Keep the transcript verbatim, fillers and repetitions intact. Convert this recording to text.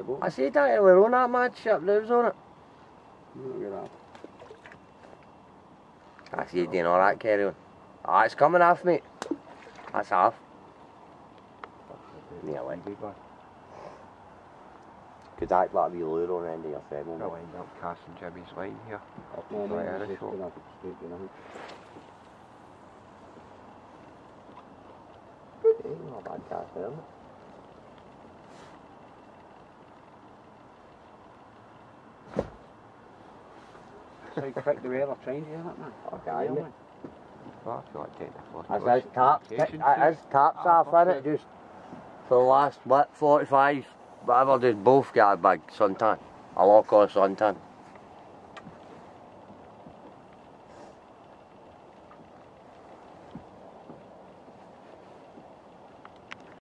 boat. I see that we're on that mad ship, lives on it. Look at that. I see you doing all that carry on. Ah, it's coming off, mate. That's half. Yeah, like could act like a wee lure on the end of your thread, won't I'll it? end up casting Jimmy's line here. No, no, Right, no, out of it's just shot. gonna straight to nothing. Ain't not a bad cast there, is it? So you quick the way they're trying to do that, man. Okay, mate. Well, I feel like taking the first As brush. his taps, Patience, as taps Ah, off in it, just for the last, what, forty-five, whatever, just both get a big suntan. A Loch Awe suntan.